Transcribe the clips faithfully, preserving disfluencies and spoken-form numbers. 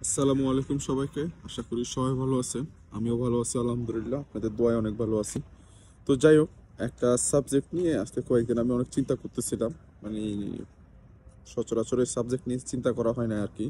আসসালামু আলাইকুম সবাইকে। আশা করি সবাই ভালো আছেন। আমিও ভালো আছি আলহামদুলিল্লাহ, আপনাদের দোয়ায় অনেক ভালো আছি। তো যাই হোক, একটা সাবজেক্ট নিয়ে আজকে কয়েকদিন আমি অনেক চিন্তা করতেছিলাম। মানে সচরাচর এই সাবজেক্ট নিয়ে চিন্তা করা হয় না আর কি।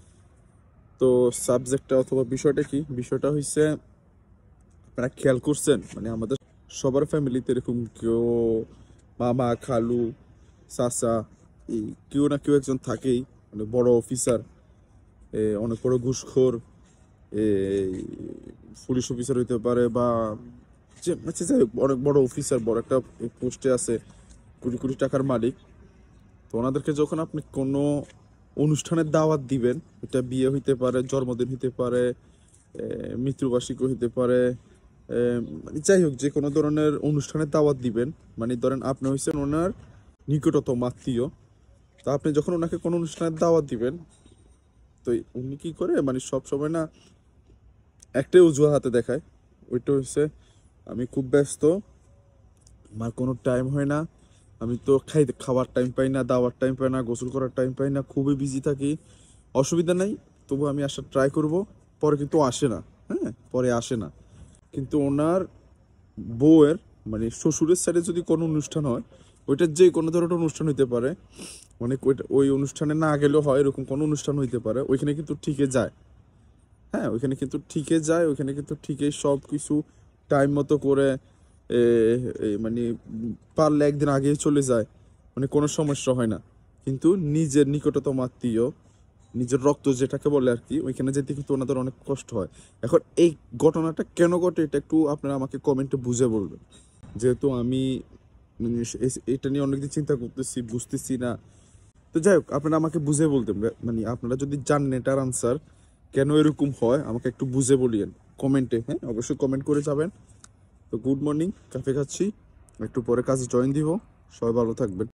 তো সাবজেক্টটা অথবা বিষয়টা কি, বিষয়টা হচ্ছে আপনারা খেয়াল করছেন মানে আমাদের সবার ফ্যামিলিতে এরকম কেউ মামা খালু চাচা এই কেউ না কেউ একজন থাকেই, মানে বড় অফিসার, অনেক বড় ঘুষখোর, এই পুলিশ অফিসার হইতে পারে বা যে আচ্ছা যাই হোক, অনেক বড় অফিসার, বড় একটা পোস্টে আছে, কোটি কোটি টাকার মালিক। তো ওনাদেরকে যখন আপনি কোনো অনুষ্ঠানের দাওয়াত দিবেন, এটা বিয়ে হইতে পারে, জন্মদিন হইতে পারে, মৃত্যুবার্ষিকী হইতে পারে, মানে যাই হোক যে কোনো ধরনের অনুষ্ঠানের দাওয়াত দিবেন, মানে ধরেন আপনি হইছেন ওনার নিকটতম আত্মীয়। তা আপনি যখন ওনাকে কোনো অনুষ্ঠানের দাওয়াত দিবেন, তো উনি কি করে মানে সব সময় না একটাই অজুহাতে দেখায়, ওইটা হচ্ছে আমি খুব ব্যস্ত, আমার কোনো টাইম হয় না, আমি তো খাইতে খাওয়ার টাইম পাই না, দাওয়ার টাইম পাই না, গোসল করার টাইম পাই না, খুবই বিজি থাকি, অসুবিধা নাই, তবু আমি আসার ট্রাই করব। পরে কিন্তু আসে না, হ্যাঁ পরে আসে না। কিন্তু ওনার বউয়ের মানে শ্বশুরের সাইডে যদি কোনো অনুষ্ঠান হয়, ওইটা যে কোনো ধরনের অনুষ্ঠান হইতে পারে, মানে ওই অনুষ্ঠানে না গেলেও হয় এরকম কোনো অনুষ্ঠান হইতে পারে, ওইখানে কিন্তু ঠিকই যায়। হ্যাঁ ওইখানে কিন্তু ঠিকই যায়, ওইখানে কিন্তু ঠিকই সব কিছু টাইম মতো করে এ, এ, মানে পারলে একদিন আগেই চলে যায়, মানে কোনো সমস্যা হয় না। কিন্তু নিজের নিকটতম আত্মীয়, নিজের রক্ত যেটাকে বলে আর কি, ওইখানে যেতে কিন্তু ওনাদের অনেক কষ্ট হয়। এখন এই ঘটনাটা কেন ঘটে এটা একটু আপনারা আমাকে কমেন্টে বুঝে বলবেন, যেহেতু আমি মানে এ- এটা নিয়ে অনেকদিন চিন্তা করতেছি, বুঝতেছি না। তো যাই হোক, আপনারা আমাকে বুঝে বলতেন, মানে আপনারা যদি জানেন এটার আনসার কেন এরকম হয় আমাকে একটু বুঝে বলিয়েন কমেন্টে। হ্যাঁ অবশ্যই কমেন্ট করে যাবেন। তো গুড মর্নিং, কাফে খাচ্ছি, একটু পরে কাজে জয়েন দিব। সবাই ভালো থাকবেন।